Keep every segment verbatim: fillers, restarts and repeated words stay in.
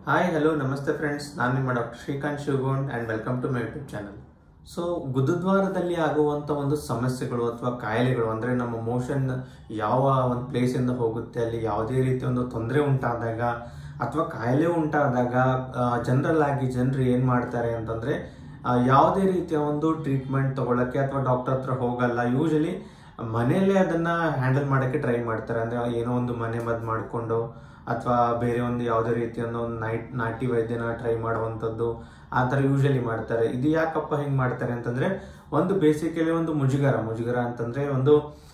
Hi hello ನಮಸ್ತೆ friends, ನಾನು ನಿಮ್ಮ doctor Shrikanth Shivagond and welcome to my YouTube channel. So ಗುದದ್ವಾರದಲ್ಲಿ ಆಗುವಂಥ ಒಂದು ಸಮಸ್ಯೆಗಳು ಅಥವಾ ಕಾಯಿಲೆಗಳು ಅಂದರೆ ನಮ್ಮ ಮೋಷನ್ ಯಾವ ಒಂದು ಪ್ಲೇಸಿಂದ ಹೋಗುತ್ತೆ, ಅಲ್ಲಿ ಯಾವುದೇ ರೀತಿ ಒಂದು ತೊಂದರೆ ಉಂಟಾದಾಗ ಅಥವಾ ಕಾಯಿಲೆ ಉಂಟಾದಾಗ ಜನರಲ್ ಆಗಿ ಜನರು ಏನು ಮಾಡ್ತಾರೆ ಅಂತಂದರೆ ಯಾವುದೇ ರೀತಿಯ ಒಂದು ಟ್ರೀಟ್ಮೆಂಟ್ ತೊಗೊಳಕ್ಕೆ ಅಥವಾ ಡಾಕ್ಟರ್ ಹತ್ರ ಹೋಗಲ್ಲ. ಯೂಶಲಿ ಮನೆಯಲ್ಲೇ ಅದನ್ನು ಹ್ಯಾಂಡಲ್ ಮಾಡೋಕ್ಕೆ ಟ್ರೈ ಮಾಡ್ತಾರೆ. ಅಂದರೆ ಏನೋ ಒಂದು ಮನೆ ಮದ್ದು ಮಾಡಿಕೊಂಡು ಅಥವಾ ಬೇರೆ ಒಂದು ಯಾವುದೇ ರೀತಿಯೊಂದು ಒಂದು ನೈಟ್ ನಾಟಿ ವೈದ್ಯನ ಟ್ರೈ ಮಾಡುವಂಥದ್ದು ಆ ಥರ ಯೂಶಲಿ ಮಾಡ್ತಾರೆ. ಇದು ಯಾಕಪ್ಪ ಹಿಂಗೆ ಮಾಡ್ತಾರೆ ಅಂತಂದರೆ, ಒಂದು ಬೇಸಿಕಲಿ ಒಂದು ಮುಜುಗರ ಮುಜುಗರ ಅಂತಂದರೆ ಒಂದು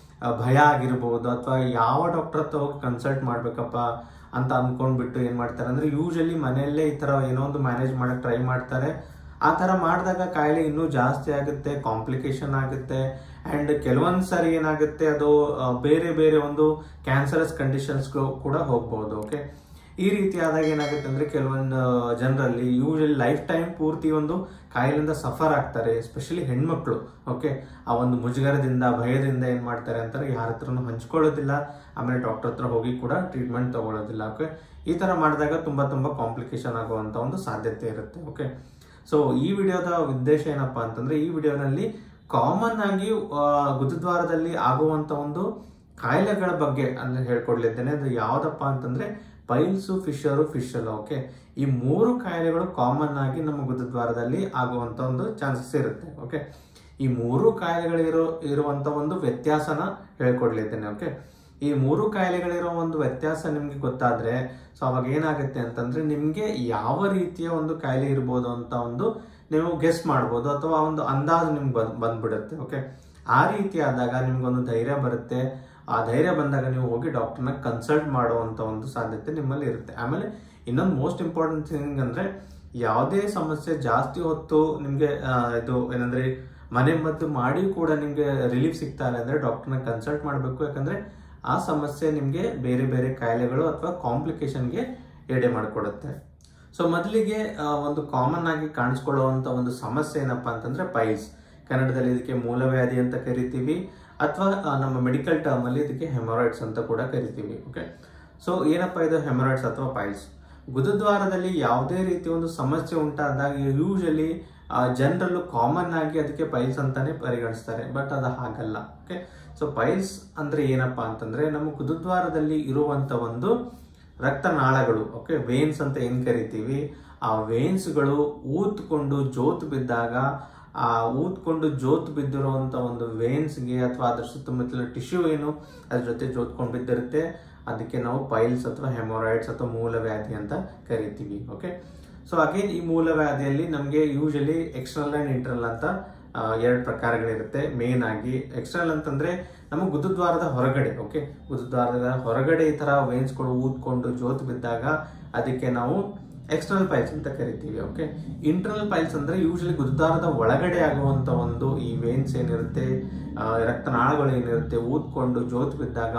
ಭಯ ಆಗಿರ್ಬೋದು, ಅಥವಾ ಯಾವ ಡಾಕ್ಟರ್ ಹತ್ರ ಹೋಗಿ ಕನ್ಸಲ್ಟ್ ಮಾಡಬೇಕಪ್ಪ ಅಂತ ಅಂದ್ಕೊಂಡ್ಬಿಟ್ಟು ಏನು ಮಾಡ್ತಾರೆ ಅಂದರೆ ಯೂಶಲಿ ಮನೆಯಲ್ಲೇ ಈ ಥರ ಏನೋ ಒಂದು ಮ್ಯಾನೇಜ್ ಮಾಡೋಕ್ಕೆ ಟ್ರೈ ಮಾಡ್ತಾರೆ. ಆ ಥರ ಮಾಡಿದಾಗ ಕಾಯಿಲೆ ಇನ್ನೂ ಜಾಸ್ತಿ ಆಗುತ್ತೆ, ಕಾಂಪ್ಲಿಕೇಶನ್ ಆಗುತ್ತೆ. ಆ್ಯಂಡ್ ಕೆಲವೊಂದು ಸಾರಿ ಏನಾಗುತ್ತೆ, ಅದು ಬೇರೆ ಬೇರೆ ಒಂದು ಕ್ಯಾನ್ಸರಸ್ ಕಂಡೀಷನ್ಸ್ಗಳು ಕೂಡ ಹೋಗ್ಬೋದು. ಓಕೆ, ಈ ರೀತಿ ಆದಾಗ ಏನಾಗುತ್ತೆ ಅಂದರೆ ಕೆಲವೊಂದು ಜನರಲ್ಲಿ ಯೂಶಲಿ ಲೈಫ್ ಟೈಮ್ ಪೂರ್ತಿ ಒಂದು ಕಾಯಿಲೆಯಿಂದ ಸಫರ್ ಆಗ್ತಾರೆ, ಎಸ್ಪೆಷಲಿ ಹೆಣ್ಮಕ್ಳು. ಓಕೆ, ಆ ಒಂದು ಮುಜುಗರದಿಂದ ಭಯದಿಂದ ಏನು ಮಾಡ್ತಾರೆ ಅಂತಾರೆ, ಯಾರ ಹತ್ರನೂ ಹಂಚ್ಕೊಳ್ಳೋದಿಲ್ಲ, ಆಮೇಲೆ ಡಾಕ್ಟರ್ ಹತ್ರ ಹೋಗಿ ಕೂಡ ಟ್ರೀಟ್ಮೆಂಟ್ ತಗೊಳ್ಳೋದಿಲ್ಲ. ಓಕೆ, ಈ ಥರ ಮಾಡಿದಾಗ ತುಂಬ ತುಂಬ ಕಾಂಪ್ಲಿಕೇಶನ್ ಆಗುವಂಥ ಒಂದು ಸಾಧ್ಯತೆ ಇರುತ್ತೆ. ಓಕೆ, ಸೊ ಈ ವಿಡಿಯೋದ ಉದ್ದೇಶ ಏನಪ್ಪಾ ಅಂತಂದ್ರೆ, ಈ ವಿಡಿಯೋನಲ್ಲಿ ಕಾಮನ್ ಆಗಿ ಗುದದ್ವಾರದಲ್ಲಿ ಆಗುವಂತ ಒಂದು ಕಾಯಿಲೆಗಳ ಬಗ್ಗೆ ಅಂದ್ರೆ ಹೇಳ್ಕೊಡ್ಲಿದ್ದೇನೆ. ಅದು ಯಾವ್ದಪ್ಪ ಅಂತಂದ್ರೆ ಪೈಲ್ಸು, ಫಿಶರು, ಫಿಶಲ್. ಓಕೆ, ಈ ಮೂರು ಕಾಯಿಲೆಗಳು ಕಾಮನ್ ಆಗಿ ನಮ್ಮ ಗುದದ್ವಾರದಲ್ಲಿ ಆಗುವಂತ ಒಂದು ಚಾನ್ಸಸ್ ಇರುತ್ತೆ. ಓಕೆ, ಈ ಮೂರು ಕಾಯಿಲೆಗಳಿರೋ ಇರುವಂತ ಒಂದು ವ್ಯತ್ಯಾಸನ ಹೇಳ್ಕೊಡ್ಲಿದ್ದೇನೆ. ಓಕೆ, ಈ ಮೂರು ಕಾಯಿಲೆಗಳಿರೋ ಒಂದು ವ್ಯತ್ಯಾಸ ನಿಮ್ಗೆ ಗೊತ್ತಾದ್ರೆ ಸೊ ಅವಾಗ ಏನಾಗುತ್ತೆ ಅಂತಂದ್ರೆ, ನಿಮ್ಗೆ ಯಾವ ರೀತಿಯ ಒಂದು ಕಾಯಿಲೆ ಇರ್ಬೋದು ಅಂತ ಒಂದು ನೀವು ಗೆಸ್ ಮಾಡ್ಬೋದು, ಅಥವಾ ಒಂದು ಅಂದಾಜು ನಿಮ್ಗೆ ಬಂದ್ ಬಂದ್ಬಿಡುತ್ತೆ. ಓಕೆ, ಆ ರೀತಿ ಆದಾಗ ನಿಮ್ಗೊಂದು ಧೈರ್ಯ ಬರುತ್ತೆ. ಆ ಧೈರ್ಯ ಬಂದಾಗ ನೀವು ಹೋಗಿ ಡಾಕ್ಟರ್ನ ಕನ್ಸಲ್ಟ್ ಮಾಡುವಂತ ಒಂದು ಸಾಧ್ಯತೆ ನಿಮ್ಮಲ್ಲಿ ಇರುತ್ತೆ. ಆಮೇಲೆ ಇನ್ನೊಂದು ಮೋಸ್ಟ್ ಇಂಪಾರ್ಟೆಂಟ್ ಥಿಂಗ್ ಅಂದ್ರೆ, ಯಾವುದೇ ಸಮಸ್ಯೆ ಜಾಸ್ತಿ ಹೊತ್ತು ನಿಮ್ಗೆ ಇದು ಏನಂದ್ರೆ ಮನೆ ಮದ್ದು ಮಾಡಿ ಕೂಡ ನಿಮ್ಗೆ ರಿಲೀಫ್ ಸಿಗ್ತಾ ಇಲ್ಲ ಅಂದ್ರೆ ಡಾಕ್ಟರ್ನ ಕನ್ಸಲ್ಟ್ ಮಾಡಬೇಕು. ಯಾಕಂದ್ರೆ ಆ ಸಮಸ್ಯೆ ನಿಮಗೆ ಬೇರೆ ಬೇರೆ ಕಾಯಿಲೆಗಳು ಅಥವಾ ಕಾಂಪ್ಲಿಕೇಶನ್ಗೆ ಎಡೆ ಮಾಡಿಕೊಡುತ್ತೆ. ಸೊ ಮೊದಲಿಗೆ ಒಂದು ಕಾಮನ್ ಆಗಿ ಕಾಣಿಸ್ಕೊಳ್ಳುವಂಥ ಒಂದು ಸಮಸ್ಯೆ ಏನಪ್ಪಾ ಅಂತಂದ್ರೆ ಪೈಲ್ಸ್. ಕನ್ನಡದಲ್ಲಿ ಇದಕ್ಕೆ ಮೂಲವ್ಯಾಧಿ ಅಂತ ಕರಿತೀವಿ, ಅಥವಾ ನಮ್ಮ ಮೆಡಿಕಲ್ ಟರ್ಮ್ ಅಲ್ಲಿ ಇದಕ್ಕೆ ಹೆಮರಾಯ್ಡ್ಸ್ ಅಂತ ಕೂಡ ಕರಿತೀವಿ. ಓಕೆ, ಸೊ ಏನಪ್ಪಾ ಇದು ಹೆಮರಾಯ್ಡ್ಸ್ ಅಥವಾ ಪೈಲ್ಸ್? ಗುದದ್ವಾರದಲ್ಲಿ ಯಾವುದೇ ರೀತಿ ಒಂದು ಸಮಸ್ಯೆ ಉಂಟಾದಾಗ ಯೂಶಲಿ ಜನರಲ್ಲೂ ಕಾಮನ್ ಆಗಿ ಅದಕ್ಕೆ ಪೈಲ್ಸ್ ಅಂತಾನೆ ಪರಿಗಣಿಸ್ತಾರೆ, ಬಟ್ ಅದು ಹಾಗಲ್ಲ. ಓಕೆ, ಸೊ ಪೈಲ್ಸ್ ಅಂದ್ರೆ ಏನಪ್ಪಾ ಅಂತಂದ್ರೆ, ನಮ್ಮ ಗುದದ್ವಾರದಲ್ಲಿ ಇರುವಂತ ಒಂದು ರಕ್ತನಾಳಗಳು, ಓಕೆ, ವೇನ್ಸ್ ಅಂತ ಏನ್ ಕರಿತೀವಿ, ಆ ವೇನ್ಸ್ಗಳು ಊದ್ಕೊಂಡು ಜೋತ್ ಬಿದ್ದಾಗ, ಆ ಊದ್ಕೊಂಡು ಜೋತ್ ಬಿದ್ದಿರುವಂತ ಒಂದು ವೇನ್ಸ್ಗೆ ಅಥವಾ ಅದ್ರ ಸುತ್ತಮುತ್ತಲ ಟಿಶ್ಯೂ ಏನು ಅದ್ರ ಜೊತೆ ಜೋತ್ಕೊಂಡು ಬಿದ್ದಿರುತ್ತೆ, ಅದಕ್ಕೆ ನಾವು ಪೈಲ್ಸ್ ಅಥವಾ ಹೆಮೊರಾಯ್ಡ್ಸ್ ಅಥವಾ ಮೂಲವ್ಯಾಧಿ ಅಂತ ಕರಿತೀವಿ. ಓಕೆ, ಸೊ ಅಗೇನ್ ಈ ಮೂಲವ್ಯಾಧಿಯಲ್ಲಿ ನಮಗೆ ಯೂಶಲಿ ಎಕ್ಸ್ಟರ್ನಲ್ ಅಂಡ್ ಇಂಟರ್ನಲ್ ಅಂತ ಎರಡು ಪ್ರಕಾರಗಳಿರುತ್ತೆ. ಮೇನ್ ಆಗಿ ಎಕ್ಸ್ಟರ್ನಲ್ ಅಂತಂದ್ರೆ ನಮ್ಮ ಗುದದ್ವಾರದ ಹೊರಗಡೆ. ಓಕೆ, ಗುದದ್ವಾರದ ಹೊರಗಡೆ ಈ ತರ ವೇನ್ಸ್ಗಳು ಊದ್ಕೊಂಡು ಜೋತ್ ಬಿದ್ದಾಗ ಅದಕ್ಕೆ ನಾವು ಎಕ್ಸ್ಟರ್ನಲ್ ಪೈಲ್ಸ್ ಅಂತ ಕರಿತೀವಿ. ಓಕೆ, ಇಂಟರ್ನಲ್ ಪೈಲ್ಸ್ ಅಂದ್ರೆ ಯೂಶಲಿ ಗುದದ್ವಾರದ ಒಳಗಡೆ ಆಗುವಂತ ಒಂದು ಈ ವೇನ್ಸ್ ಏನಿರುತ್ತೆ, ರಕ್ತನಾಳಗಳು ಏನಿರುತ್ತೆ, ಊದ್ಕೊಂಡು ಜೋತ್ ಬಿದ್ದಾಗ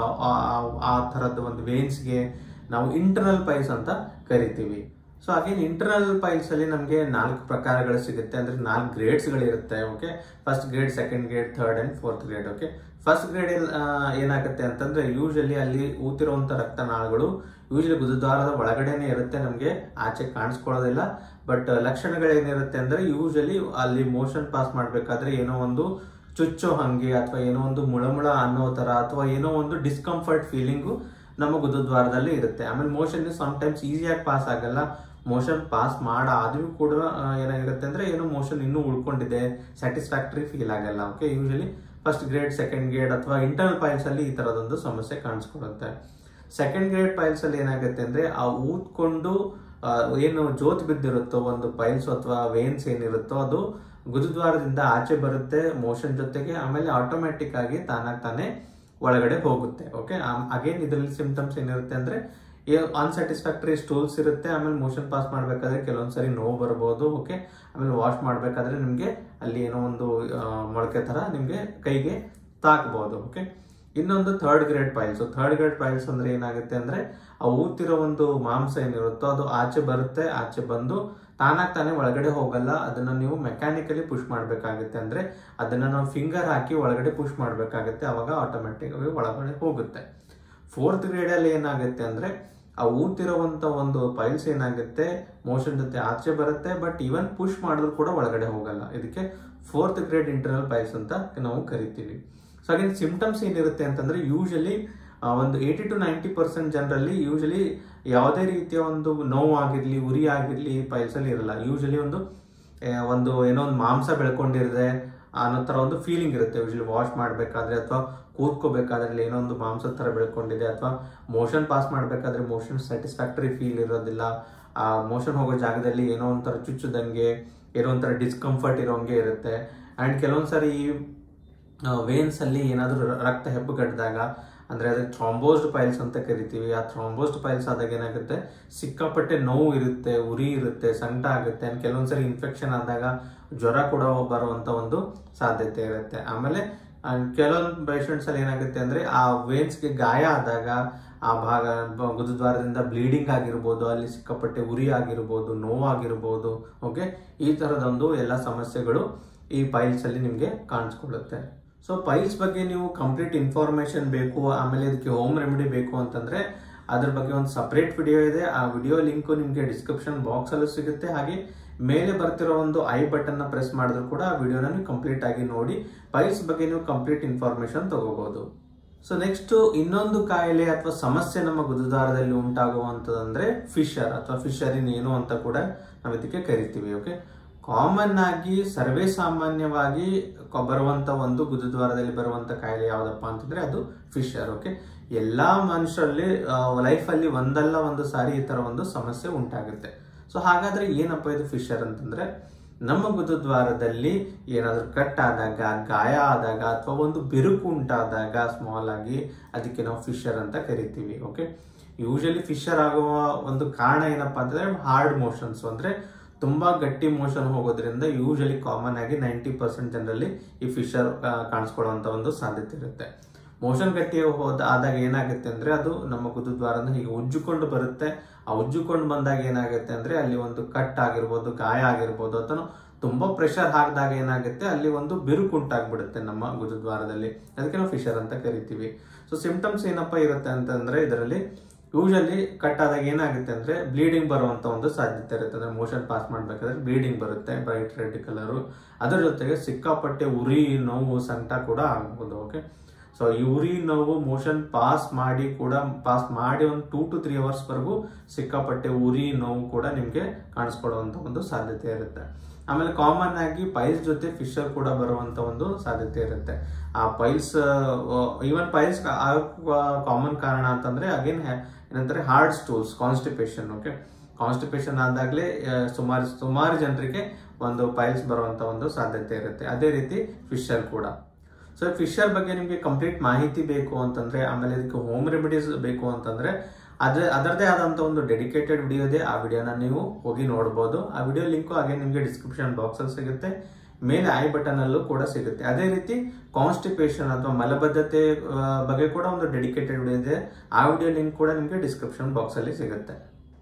ಆ ತರದ ಒಂದು ವೇನ್ಸ್ಗೆ ನಾವು ಇಂಟರ್ನಲ್ ಪೈಲ್ಸ್ ಅಂತ ಕರಿತೀವಿ. ಸೊ ಅಗೇನ್ ಇಂಟರ್ನಲ್ ಪೈಲ್ಸ್ ಅಲ್ಲಿ ನಮಗೆ ನಾಲ್ಕು ಪ್ರಕಾರಗಳು ಸಿಗುತ್ತೆ, ಅಂದ್ರೆ ನಾಲ್ಕು ಗ್ರೇಡ್ಸ್ ಗಳಿರುತ್ತೆ. Okay, first grade, second grade, third and fourth grade. Okay, first grade ಏನಾಗುತ್ತೆ ಅಂತಂದ್ರೆ, ಯೂಶಲಿ ಅಲ್ಲಿ ಊತಿರುವಂತ ರಕ್ತನಾಳಗಳು ಯೂಶಲಿ ಗುದದ್ವಾರದ ಒಳಗಡೆನೆ ಇರುತ್ತೆ, ನಮಗೆ ಆಚೆ ಕಾಣಿಸ್ಕೊಳ್ಳೋದಿಲ್ಲ. ಬಟ್ ಲಕ್ಷಣಗಳೇನಿರುತ್ತೆ ಅಂದ್ರೆ, ಯೂಶಲಿ ಅಲ್ಲಿ ಮೋಷನ್ ಪಾಸ್ ಮಾಡ್ಬೇಕಾದ್ರೆ ಏನೋ ಒಂದು ಚುಚ್ಚೋ ಹಂಗೆ, ಅಥವಾ ಏನೋ ಒಂದು ಮುಳಮುಳ ಅನ್ನೋ ತರ, ಅಥವಾ ಏನೋ ಒಂದು ಡಿಸ್ಕಂಫರ್ಟ್ ಫೀಲಿಂಗು ನಮ್ಮ ಗುದದ್ವಾರದಲ್ಲಿ ಇರುತ್ತೆ. ಆಮೇಲೆ ಮೋಷನ್ ಸಮ್ಟೈಮ್ಸ್ ಈಸಿಯಾಗಿ ಪಾಸ್ ಆಗಲ್ಲ. ಮೋಷನ್ ಪಾಸ್ ಮಾಡಾದ್ರೂ ಕೂಡ ಏನಾಗಿರುತ್ತೆ ಅಂದ್ರೆ, ಏನೋ ಮೋಷನ್ ಇನ್ನೂ ಉಳ್ಕೊಂಡಿದೆ, ಸ್ಯಾಟಿಸ್ಫ್ಯಾಕ್ಟರಿ ಫೀಲ್ ಆಗಲ್ಲ. Okay, usually first grade, second grade ಅಥವಾ ಇಂಟರ್ನಲ್ ಪೈಲ್ಸ್ ಅಲ್ಲಿ ಈ ತರದೊಂದು ಸಮಸ್ಯೆ ಕಾಣಿಸ್ಕೊಳ್ಳುತ್ತೆ. ಸೆಕೆಂಡ್ ಗ್ರೇಡ್ ಪೈಲ್ಸ್ ಅಲ್ಲಿ ಏನಾಗುತ್ತೆ ಅಂದ್ರೆ, ಆ ಊದ್ಕೊಂಡು ಏನು ಜೋತ್ ಬಿದ್ದಿರುತ್ತೋ ಒಂದು ಪೈಲ್ಸ್ ಅಥವಾ ವೇನ್ಸ್ ಏನಿರುತ್ತೋ ಅದು ಗುದದ್ವಾರದಿಂದ ಆಚೆ ಬರುತ್ತೆ ಮೋಷನ್ ಜೊತೆಗೆ, ಆಮೇಲೆ ಆಟೋಮ್ಯಾಟಿಕ್ ಆಗಿ ತಾನಾಗ್ ತಾನೇ ಒಳಗಡೆ ಹೋಗುತ್ತೆ. ಓಕೆ, ಅಗೇನ್ ಇದರಲ್ಲಿ ಸಿಂಪ್ಟಮ್ಸ್ ಏನಿರುತ್ತೆ ಅಂದ್ರೆ, ಅನ್ಸ್ಯಾಟಿಸ್ಫ್ಯಾಕ್ಟರಿ ಸ್ಟೂಲ್ಸ್ ಇರುತ್ತೆ, ಆಮೇಲೆ ಮೋಷನ್ ಪಾಸ್ ಮಾಡ್ಬೇಕಾದ್ರೆ ಕೆಲವೊಂದ್ಸರಿ ನೋವು ಬರ್ಬೋದು. ಓಕೆ, ಆಮೇಲೆ ವಾಶ್ ಮಾಡ್ಬೇಕಾದ್ರೆ ನಿಮ್ಗೆ ಅಲ್ಲಿ ಏನೋ ಒಂದು ಮೊಳಕೆ ತರ ನಿಮ್ಗೆ ಕೈಗೆ ತಾಕ್ಬಹುದು. ಓಕೆ, ಇನ್ನೊಂದು third grade piles. Third grade piles ಅಂದ್ರೆ ಏನಾಗುತ್ತೆ ಅಂದ್ರೆ, ಆ ಊತಿರೋ ಒಂದು ಮಾಂಸ ಏನಿರುತ್ತೋ ಅದು ಆಚೆ ಬರುತ್ತೆ, ಆಚೆ ಬಂದು ತಾನಾಗ್ ತಾನೇ ಒಳಗಡೆ ಹೋಗಲ್ಲ, ಅದನ್ನ ನೀವು ಮೆಕ್ಯಾನಿಕಲಿ ಪುಷ್ ಮಾಡ್ಬೇಕಾಗುತ್ತೆ. ಅಂದ್ರೆ ಅದನ್ನ ನಾವು ಫಿಂಗರ್ ಹಾಕಿ ಒಳಗಡೆ ಪುಷ್ ಮಾಡ್ಬೇಕಾಗುತ್ತೆ, ಅವಾಗ ಆಟೋಮೆಟಿಕ್ ಆಗಿ ಒಳಗಡೆ ಹೋಗುತ್ತೆ. ಫೋರ್ತ್ ಗ್ರೇಡ್ ಅಲ್ಲಿ ಏನಾಗುತ್ತೆ ಅಂದ್ರೆ, ಆ ಊತಿರುವಂತ ಒಂದು ಪೈಲ್ಸ್ ಏನಾಗುತ್ತೆ ಮೋಷನ್ ಜೊತೆ ಆಚೆ ಬರುತ್ತೆ, ಬಟ್ ಈವನ್ ಪುಷ್ ಮಾಡಿದ್ರು ಕೂಡ ಒಳಗಡೆ ಹೋಗಲ್ಲ. ಇದಕ್ಕೆ ಫೋರ್ತ್ ಗ್ರೇಡ್ ಇಂಟರ್ನಲ್ ಪೈಲ್ಸ್ ಅಂತ ನಾವು ಕರಿತೀವಿ. ಸೊ ಹಾಗೆ ಸಿಂಪ್ಟಮ್ಸ್ ಏನಿರುತ್ತೆ ಅಂತಂದ್ರೆ ಯೂಶಲಿ ಒಂದು ಏಯ್ಟಿ ಟು ನೈಂಟಿ ಪರ್ಸೆಂಟ್ ಜನರಲ್ಲಿ ಯೂಶಲಿ ಯಾವುದೇ ರೀತಿಯ ಒಂದು ನೋವು ಆಗಿರ್ಲಿ ಉರಿ ಆಗಿರ್ಲಿ ಪೈಲ್ಸ್ ಅಲ್ಲಿ ಇರಲ್ಲ. ಯೂಶಲಿ ಒಂದು ಒಂದು ಏನೋ ಒಂದು ಮಾಂಸ ಬೆಳ್ಕೊಂಡಿರುತ್ತೆ ಅನ್ನೋ ತರ ಒಂದು ಫೀಲಿಂಗ್ ಇರುತ್ತೆ. ಯೂಶಲಿ ವಾಶ್ ಮಾಡಬೇಕಾದ್ರೆ ಅಥವಾ ಕೂತ್ಕೋಬೇಕಾದ್ರೆ ಏನೋ ಒಂದು ಮಾಂಸದ ತರ ಬೆಳ್ಕೊಂಡಿದೆ, ಅಥವಾ ಮೋಷನ್ ಪಾಸ್ ಮಾಡಬೇಕಾದ್ರೆ ಮೋಷನ್ ಸ್ಯಾಟಿಸ್ಫ್ಯಾಕ್ಟರಿ ಫೀಲ್ ಇರೋದಿಲ್ಲ, ಆ ಮೋಷನ್ ಹೋಗೋ ಜಾಗದಲ್ಲಿ ಏನೋ ಒಂಥರ ಚುಚ್ಚುದಂಗೆ ಏನೋ ಒಂಥರ ಡಿಸ್ಕಂಫರ್ಟ್ ಇರೋಂಗೆ ಇರುತ್ತೆ. ಅಂಡ್ ಕೆಲವೊಂದ್ಸರಿ ಈ ವೇನ್ಸ್ ಅಲ್ಲಿ ಏನಾದರೂ ರಕ್ತ ಹೆಪ್ಪುಗಟ್ಟಿದಾಗ ಅಂದ್ರೆ ಅದಕ್ಕೆ ಥ್ರಾಂಬೋಸ್ಡ್ ಪೈಲ್ಸ್ ಅಂತ ಕರಿತೀವಿ. ಆ ಥ್ರಾಂಬೋಸ್ಡ್ ಪೈಲ್ಸ್ ಆದಾಗ ಏನಾಗುತ್ತೆ ಸಿಕ್ಕಾಪಟ್ಟೆ ನೋವು ಇರುತ್ತೆ, ಉರಿ ಇರುತ್ತೆ, ಸಂಕಟ ಆಗುತ್ತೆ. ಅಂಡ್ ಕೆಲವೊಂದ್ಸರಿ ಇನ್ಫೆಕ್ಷನ್ ಆದಾಗ ಜ್ವರ ಕೂಡ ಬರುವಂತ ಒಂದು ಸಾಧ್ಯತೆ ಇರುತ್ತೆ. ಆಮೇಲೆ ಕೆಲವೊಂದು ಪೇಷಂಟ್ಸ್ ಅಲ್ಲಿ ಏನಾಗುತ್ತೆ ಅಂದ್ರೆ ಆ ವೇನ್ಸ್ಗೆ ಗಾಯ ಆದಾಗ ಆ ಭಾಗ ಗುದದ್ವಾರದಿಂದ ಬ್ಲೀಡಿಂಗ್ ಆಗಿರ್ಬೋದು, ಅಲ್ಲಿ ಸಿಕ್ಕಾಪಟ್ಟೆ ಉರಿ ಆಗಿರ್ಬೋದು, ನೋವಾಗಿರ್ಬೋದು. ಓಕೆ, ಈ ತರದೊಂದು ಎಲ್ಲ ಸಮಸ್ಯೆಗಳು ಈ ಪೈಲ್ಸ್ ಅಲ್ಲಿ ನಿಮ್ಗೆ ಕಾಣಿಸ್ಕೊಳ್ಳುತ್ತೆ. ಸೊ ಪೈಲ್ಸ್ ಬಗ್ಗೆ ನೀವು ಕಂಪ್ಲೀಟ್ ಇನ್ಫಾರ್ಮೇಶನ್ ಬೇಕು, ಆಮೇಲೆ ಇದಕ್ಕೆ ಹೋಮ್ ರೆಮಿಡಿ ಬೇಕು ಅಂತಂದ್ರೆ ಅದ್ರ ಬಗ್ಗೆ ಒಂದು ಸಪರೇಟ್ ವಿಡಿಯೋ ಇದೆ. ಆ ವಿಡಿಯೋ ಲಿಂಕ್ ನಿಮ್ಗೆ ಡಿಸ್ಕ್ರಿಪ್ಷನ್ ಬಾಕ್ಸ್ ಅಲ್ಲೂ ಸಿಗುತ್ತೆ. ಹಾಗೆ ಮೇಲೆ ಬರ್ತಿರೋ ಒಂದು ಐ ಬಟನ್ ನ ಪ್ರೆಸ್ ಮಾಡಿದ್ರು ಕೂಡ ಆ ವಿಡಿಯೋನ ನೀವು ಕಂಪ್ಲೀಟ್ ಆಗಿ ನೋಡಿ ಪೈಲ್ಸ್ ಬಗ್ಗೆ ನೀವು ಕಂಪ್ಲೀಟ್ ಇನ್ಫಾರ್ಮೇಶನ್ ತಗೋಬಹುದು. ಸೊ ನೆಕ್ಸ್ಟ್ ಇನ್ನೊಂದು ಕಾಯಿಲೆ ಅಥವಾ ಸಮಸ್ಯೆ ನಮ್ಮ ಗುದದ್ವಾರದಲ್ಲಿ ಉಂಟಾಗುವಂತದಂದ್ರೆ ಫಿಶರ್ ಅಥವಾ ಫಿಶರಿನ್ ಏನು ಅಂತ ಕೂಡ ನಾವು ಇದಕ್ಕೆ ಕರಿತೀವಿ. ಓಕೆ, ಕಾಮನ್ ಆಗಿ ಸರ್ವೇ ಸಾಮಾನ್ಯವಾಗಿ ಬರುವಂತ ಒಂದು ಗುದದ್ವಾರದಲ್ಲಿ ಬರುವಂತ ಕಾಯಿಲೆ ಯಾವ್ದಪ್ಪ ಅಂತಂದ್ರೆ ಅದು ಫಿಶರ್. ಓಕೆ, ಎಲ್ಲಾ ಮನುಷ್ಯರಲ್ಲಿ ಲೈಫ್ ಅಲ್ಲಿ ಒಂದಲ್ಲ ಒಂದು ಸಾರಿ ಈ ತರ ಒಂದು ಸಮಸ್ಯೆ ಉಂಟಾಗುತ್ತೆ. ಸೊ ಹಾಗಾದ್ರೆ ಏನಪ್ಪ ಇದು ಫಿಶರ್ ಅಂತಂದ್ರೆ ನಮ್ಮ ಗುದದ್ವಾರದಲ್ಲಿ ಏನಾದ್ರೂ ಕಟ್ ಆದಾಗ, ಗಾಯ ಆದಾಗ ಅಥವಾ ಒಂದು ಬಿರುಕು ಉಂಟಾದಾಗ ಸ್ಮಾಲ್ ಆಗಿ ಅದಕ್ಕೆ ನಾವು ಫಿಶರ್ ಅಂತ ಕರಿತೀವಿ. ಓಕೆ, ಯೂಶಲಿ ಫಿಶರ್ ಆಗುವ ಒಂದು ಕಾರಣ ಏನಪ್ಪಾ ಅಂತಂದ್ರೆ ಹಾರ್ಡ್ ಮೋಷನ್ಸ್, ಅಂದ್ರೆ ತುಂಬಾ ಗಟ್ಟಿ ಮೋಷನ್ ಹೋಗೋದ್ರಿಂದ ಯೂಶಲಿ ಕಾಮನ್ ಆಗಿ ನೈಂಟಿ ಪರ್ಸೆಂಟ್ ಜನರಲ್ಲಿ ಈ ಫಿಶರ್ ಕಾಣಿಸ್ಕೊಳ್ಳುವಂತ ಒಂದು ಸಾಧ್ಯತೆ ಇರುತ್ತೆ. ಮೋಷನ್ ಗಟ್ಟಿ ಹೋದ ಆದಾಗ ಏನಾಗುತ್ತೆ ಅಂದ್ರೆ ಅದು ನಮ್ಮ ಗುದದ್ವಾರನ ಹೀಗೆ ಉಜ್ಜಿಕೊಂಡು ಬರುತ್ತೆ. ಆ ಉಜ್ಜಿಕೊಂಡು ಬಂದಾಗ ಏನಾಗುತ್ತೆ ಅಂದ್ರೆ ಅಲ್ಲಿ ಒಂದು ಕಟ್ ಆಗಿರ್ಬೋದು, ಗಾಯ ಆಗಿರ್ಬೋದು, ಅಥವಾ ತುಂಬಾ ಪ್ರೆಷರ್ ಹಾಕಿದಾಗ ಏನಾಗುತ್ತೆ ಅಲ್ಲಿ ಒಂದು ಬಿರುಕು ಉಂಟಾಗ್ಬಿಡುತ್ತೆ ನಮ್ಮ ಗುದದ್ವಾರದಲ್ಲಿ. ಅದಕ್ಕೆ ನಾವು ಫಿಶರ್ ಅಂತ ಕರಿತೀವಿ. ಸೊ ಸಿಂಪ್ಟಮ್ಸ್ ಏನಪ್ಪಾ ಇರುತ್ತೆ ಅಂತಂದ್ರೆ ಇದರಲ್ಲಿ ಯೂಶಲಿ ಕಟ್ ಆದಾಗ ಏನಾಗುತ್ತೆ ಅಂದ್ರೆ ಬ್ಲೀಡಿಂಗ್ ಬರುವಂತ ಒಂದು ಸಾಧ್ಯತೆ ಇರುತ್ತೆ. ಅಂದ್ರೆ ಮೋಷನ್ ಪಾಸ್ ಮಾಡ್ಬೇಕಾದ್ರೆ ಬ್ಲೀಡಿಂಗ್ ಬರುತ್ತೆ, ಬ್ರೈಟ್ ರೆಡ್ ಕಲರ್. ಅದರ ಜೊತೆಗೆ ಸಿಕ್ಕಾಪಟ್ಟೆ ಉರಿ, ನೋವು, ಸಂಕಟ ಕೂಡ ಆಗಬಹುದು. ಓಕೆ, ಸೊ ಈ ಉರಿ ನೋವು ಮೋಷನ್ ಪಾಸ್ ಮಾಡಿ ಕೂಡ ಪಾಸ್ ಮಾಡಿ ಒಂದು ಟೂ ಟು ತ್ರೀ ಅವರ್ಸ್ ವರೆಗೂ ಸಿಕ್ಕಾಪಟ್ಟೆ ಉರಿ ನೋವು ಕೂಡ ನಿಮ್ಗೆ ಕಾಣಿಸ್ಕೊಳ್ಳುವಂತ ಒಂದು ಸಾಧ್ಯತೆ ಇರುತ್ತೆ. ಆಮೇಲೆ ಕಾಮನ್ ಆಗಿ ಪೈಲ್ಸ್ ಜೊತೆ ಫಿಶರ್ ಕೂಡ ಬರುವಂತ ಒಂದು ಸಾಧ್ಯತೆ ಇರುತ್ತೆ. ಆ ಪೈಲ್ಸ್ ಈವನ್ ಪೈಲ್ಸ್ ಕಾಮನ್ ಕಾರಣ ಅಂತಂದ್ರೆ ಅಗೇನ್ ಏನಂತಾರೆ hard stools, constipation. Okay, constipation ಆದಾಗ್ಲೇ ಸುಮಾರು ಸುಮಾರು ಜನರಿಗೆ ಒಂದು ಪೈಲ್ಸ್ ಬರುವಂತ ಒಂದು ಸಾಧ್ಯತೆ ಇರುತ್ತೆ. ಅದೇ ರೀತಿ ಫಿಶರ್ ಕೂಡ. ಸೊ ಫಿಶರ್ ಬಗ್ಗೆ ನಿಮ್ಗೆ ಕಂಪ್ಲೀಟ್ ಮಾಹಿತಿ ಬೇಕು ಅಂತಂದ್ರೆ, ಆಮೇಲೆ ಇದಕ್ಕೆ ಹೋಮ್ ರೆಮಿಡೀಸ್ ಬೇಕು ಅಂತಂದ್ರೆ ಅದ್ರ ಅದರದೇ ಆದಂತ ಒಂದು ಡೆಡಿಕೇಟೆಡ್ ವಿಡಿಯೋ ಇದೆ. ಆ ವಿಡಿಯೋನ ನೀವು ಹೋಗಿ ನೋಡಬಹುದು. ಆ ವಿಡಿಯೋ ಲಿಂಕ್ ಹಾಗೆ ನಿಮ್ಗೆ ಡಿಸ್ಕ್ರಿಪ್ಷನ್ ಬಾಕ್ಸ್ ಅಲ್ಲಿ ಸಿಗುತ್ತೆ, ಮೇಲೆ ಐ ಬಟನ್ ಅಲ್ಲೂ ಕೂಡ ಸಿಗುತ್ತೆ. ಅದೇ ರೀತಿ ಕಾನ್ಸ್ಟಿಪೇಷನ್ ಅಥವಾ ಮಲಬದ್ಧತೆ ಬಗ್ಗೆ ಕೂಡ ಒಂದು ಡೆಡಿಕೇಟೆಡ್ ವಿಡಿಯೋ ಇದೆ. ಆ ವಿಡಿಯೋ ಲಿಂಕ್ ಕೂಡ ನಿಮ್ಗೆ ಡಿಸ್ಕ್ರಿಪ್ಷನ್ ಬಾಕ್ಸ್ ಅಲ್ಲಿ ಸಿಗುತ್ತೆ.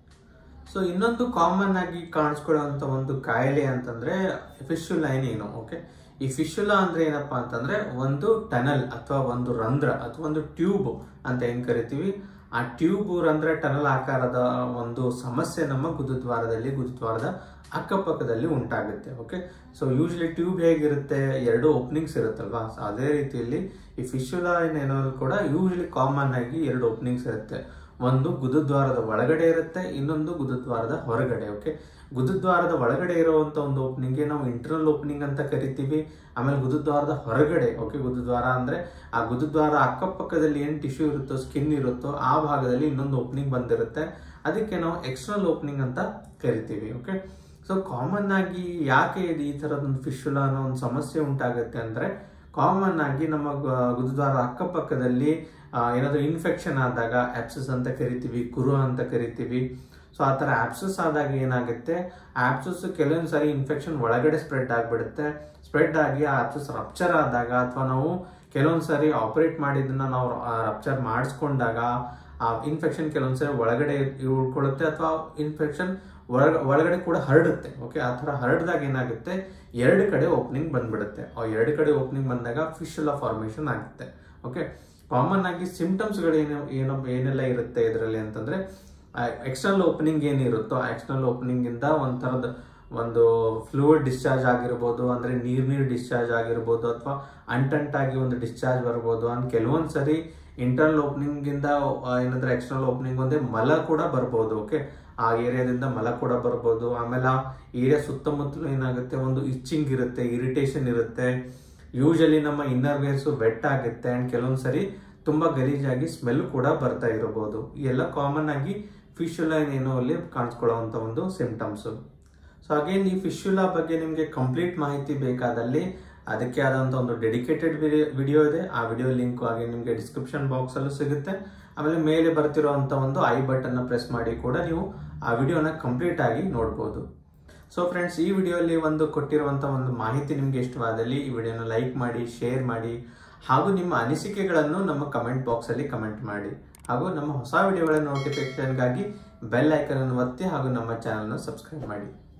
ಸೊ ಇನ್ನೊಂದು ಕಾಮನ್ ಆಗಿ ಕಾಣಿಸ್ಕೊಳ್ಳುವಂತ ಒಂದು ಕಾಯಿಲೆ ಅಂತಂದ್ರೆ ಫಿಶುಲೈನ್ ಏನು. ಓಕೆ, ಈ ಫಿಶುಲಾ ಅಂದ್ರೆ ಏನಪ್ಪಾ ಅಂತಂದ್ರೆ ಒಂದು ಟನಲ್ ಅಥವಾ ಒಂದು ರಂಧ್ರ ಅಥವಾ ಒಂದು ಟ್ಯೂಬ್ ಅಂತ ಏನ್ ಕರಿತೀವಿ. ಆ ಟ್ಯೂಬ್ ರಂಧ್ರ ಟನಲ್ ಆಕಾರದ ಒಂದು ಸಮಸ್ಯೆ ನಮ್ಮ ಗುದದ್ವಾರದಲ್ಲಿ ಗುದದ್ವಾರದ ಅಕ್ಕಪಕ್ಕದಲ್ಲಿ ಉಂಟಾಗುತ್ತೆ. ಓಕೆ, ಸೊ ಯೂಶಲಿ ಟ್ಯೂಬ್ ಹೇಗಿರುತ್ತೆ, ಎರಡು ಓಪನಿಂಗ್ಸ್ ಇರುತ್ತಲ್ವಾ, ಅದೇ ರೀತಿಯಲ್ಲಿ ಈ ಫಿಶುಲಾ ಏನೋ ಕೂಡ ಯೂಶಲಿ ಕಾಮನ್ ಆಗಿ ಎರಡು ಓಪನಿಂಗ್ಸ್ ಇರುತ್ತೆ. ಒಂದು ಗುದದ್ವಾರದ ಒಳಗಡೆ ಇರುತ್ತೆ, ಇನ್ನೊಂದು ಗುದದ್ವಾರದ ಹೊರಗಡೆ. ಓಕೆ, ಗುದದ್ವಾರದ ಒಳಗಡೆ ಇರುವಂತ ಒಂದು ಓಪನಿಂಗ್ ನಾವು ಇಂಟರ್ನಲ್ ಓಪನಿಂಗ್ ಅಂತ ಕರಿತೀವಿ. ಆಮೇಲೆ ಗುದದ್ವಾರದ ಹೊರಗಡೆ, ಓಕೆ, ಗುದದ್ವಾರ ಅಂದ್ರೆ ಆ ಗುದದ್ವಾರ ಅಕ್ಕಪಕ್ಕದಲ್ಲಿ ಏನ್ ಟಿಶ್ಯೂ ಇರುತ್ತೋ, ಸ್ಕಿನ್ ಇರುತ್ತೋ ಆ ಭಾಗದಲ್ಲಿ ಇನ್ನೊಂದು ಓಪನಿಂಗ್ ಬಂದಿರುತ್ತೆ. ಅದಕ್ಕೆ ನಾವು ಎಕ್ಸ್ಟರ್ನಲ್ ಓಪನಿಂಗ್ ಅಂತ ಕರಿತೀವಿ. ಓಕೆ, ಸೊ ಕಾಮನ್ ಆಗಿ ಯಾಕೆ ಈ ತರದೊಂದು ಫಿಶುಲಾ ಅನ್ನೋ ಒಂದು ಸಮಸ್ಯೆ ಉಂಟಾಗುತ್ತೆ ಅಂದ್ರೆ ಕಾಮನ್ ಆಗಿ ನಮ್ಮ ಗುದದ್ವಾರ ಅಕ್ಕಪಕ್ಕದಲ್ಲಿ ಏನಾದ್ರು ಇನ್ಫೆಕ್ಷನ್ ಆದಾಗ ಆಪ್ಸಸ್ ಅಂತ ಕರಿತೀವಿ, ಕುರು ಅಂತ ಕರಿತೀವಿ. ಸೊ ಆ ತರ ಆಪ್ಸಸ್ ಆದಾಗ ಏನಾಗುತ್ತೆ, ಆಪ್ಸಸ್ ಕೆಲವೊಂದು ಸಾರಿ ಇನ್ಫೆಕ್ಷನ್ ಒಳಗಡೆ ಸ್ಪ್ರೆಡ್ ಆಗ್ಬಿಡುತ್ತೆ. ಸ್ಪ್ರೆಡ್ ಆಗಿ ಆ ಆಪ್ಸಸ್ ರಪ್ಚರ್ ಆದಾಗ ಅಥವಾ ನಾವು ಕೆಲವೊಂದ್ ಸಾರಿ ಆಪರೇಟ್ ಮಾಡಿದ್ದನ್ನ ನಾವು ರಪ್ಚರ್ ಮಾಡಿಸ್ಕೊಂಡಾಗ ಆ ಇನ್ಫೆಕ್ಷನ್ ಕೆಲವೊಂದ್ಸರಿ ಒಳಗಡೆ ಉಳ್ಕೊಳ್ಳುತ್ತೆ ಅಥವಾ ಇನ್ಫೆಕ್ಷನ್ ಒಳ ಒಳಗಡೆ ಕೂಡ ಹರಡುತ್ತೆ. ಓಕೆ, ಆ ತರ ಹರಡಿದಾಗ ಏನಾಗುತ್ತೆ, ಎರಡು ಕಡೆ ಓಪನಿಂಗ್ ಬಂದ್ಬಿಡುತ್ತೆ. ಆ ಎರಡು ಕಡೆ ಓಪನಿಂಗ್ ಬಂದಾಗ ಫಿಶುಲಾ ಫಾರ್ಮೇಶನ್ ಆಗುತ್ತೆ. ಓಕೆ, ಕಾಮನ್ ಆಗಿ ಸಿಂಪ್ಟಮ್ಸ್ ಗಳು ಏನು ಏನೋ ಏನೆಲ್ಲ ಇರುತ್ತೆ ಇದರಲ್ಲಿ ಅಂತಂದ್ರೆ ಎಕ್ಸ್ಟರ್ನಲ್ ಓಪನಿಂಗ್ ಏನಿರುತ್ತೋ ಆ ಎಕ್ಸ್ಟರ್ನಲ್ ಓಪನಿಂಗ್ ಇಂದ ಒಂಥರದ ಒಂದು ಫ್ಲೂಯಿಡ್ ಡಿಸ್ಚಾರ್ಜ್ ಆಗಿರ್ಬೋದು, ಅಂದ್ರೆ ನೀರ್ ನೀರು ಡಿಸ್ಚಾರ್ಜ್ ಆಗಿರ್ಬೋದು, ಅಥವಾ ಅಂಟಂಟಾಗಿ ಒಂದು ಡಿಸ್ಚಾರ್ಜ್ ಬರ್ಬೋದು. ಅಂಡ್ ಕೆಲವೊಂದ್ ಸರಿ ಇಂಟರ್ನಲ್ ಓಪನಿಂಗ್ ಇಂದ ಏನಂದ್ರೆ ಎಕ್ಸ್ಟರ್ನಲ್ ಓಪನಿಂಗ್ ಒಂದೇ ಮಲ ಕೂಡ ಬರ್ಬೋದು. ಓಕೆ, ಆ ಏರಿಯಾದಿಂದ ಮಲ ಕೂಡ ಬರ್ಬೋದು. ಆಮೇಲೆ ಆ ಏರಿಯಾ ಸುತ್ತಮುತ್ತಲು ಏನಾಗುತ್ತೆ, ಒಂದು ಇಚ್ಚಿಂಗ್ ಇರುತ್ತೆ, ಇರಿಟೇಷನ್ ಇರುತ್ತೆ. ಯೂಶಲಿ ನಮ್ಮ ಇನ್ನರ್ ವೇರ್ಸ್ ವೆಟ್ ಆಗುತ್ತೆ ಅಂಡ್ ಕೆಲವೊಂದ್ ಸರಿ ತುಂಬಾ ಗಲೀಜಾಗಿ ಸ್ಮೆಲ್ ಕೂಡ ಬರ್ತಾ ಇರಬಹುದು. ಈ ಎಲ್ಲ ಕಾಮನ್ ಆಗಿ ಫಿಶುಲಾ ಏನೋ ಅಲ್ಲಿ ಕಾಣಿಸ್ಕೊಳ್ಳುವಂತ ಒಂದು ಸಿಂಪ್ಟಮ್ಸ್. ಸೊ ಅಗೇನ್ ಈ ಫಿಶುಲಾ ಬಗ್ಗೆ ನಿಮಗೆ ಕಂಪ್ಲೀಟ್ ಮಾಹಿತಿ ಬೇಕಾದಲ್ಲಿ ಅದಕ್ಕೆ ಆದಂತ ಒಂದು ಡೆಡಿಕೇಟೆಡ್ ವಿಡಿಯೋ ಇದೆ. ಆ ವಿಡಿಯೋ ಲಿಂಕ್ ಹಾಗೆ ನಿಮಗೆ ಡಿಸ್ಕ್ರಿಪ್ಷನ್ ಬಾಕ್ಸ್ ಅಲ್ಲೂ ಸಿಗುತ್ತೆ. ಆಮೇಲೆ ಮೇಲೆ ಬರ್ತಿರುವಂತ ಒಂದು ಐ ಬಟನ್ ಪ್ರೆಸ್ ಮಾಡಿ ಕೂಡ ನೀವು ಆ ವಿಡಿಯೋನ ಕಂಪ್ಲೀಟ್ ಆಗಿ ನೋಡ್ಬೋದು. ಸೊ ಫ್ರೆಂಡ್ಸ್, ಈ ವಿಡಿಯೋಲಿ ಒಂದು ಕೊಟ್ಟಿರುವಂತ ಒಂದು ಮಾಹಿತಿ ನಿಮ್ಗೆ ಇಷ್ಟವಾದಲ್ಲಿ ಈ ವಿಡಿಯೋನ ಲೈಕ್ ಮಾಡಿ, ಶೇರ್ ಮಾಡಿ, ಹಾಗೂ ನಿಮ್ಮ ಅನಿಸಿಕೆಗಳನ್ನು ನಮ್ಮ ಕಮೆಂಟ್ ಬಾಕ್ಸ್ ಅಲ್ಲಿ ಕಮೆಂಟ್ ಮಾಡಿ. ಹಾಗೂ ನಮ್ಮ ಹೊಸ ವಿಡಿಯೋಗಳ ನೋಟಿಫಿಕೇಶನ್ಗಾಗಿ ಬೆಲ್ ಐಕನ್ ಅನ್ನು ಒತ್ತಿ ಹಾಗೂ ನಮ್ಮ ಚಾನಲ್ ಅನ್ನು ಸಬ್ಸ್ಕ್ರೈಬ್ ಮಾಡಿ.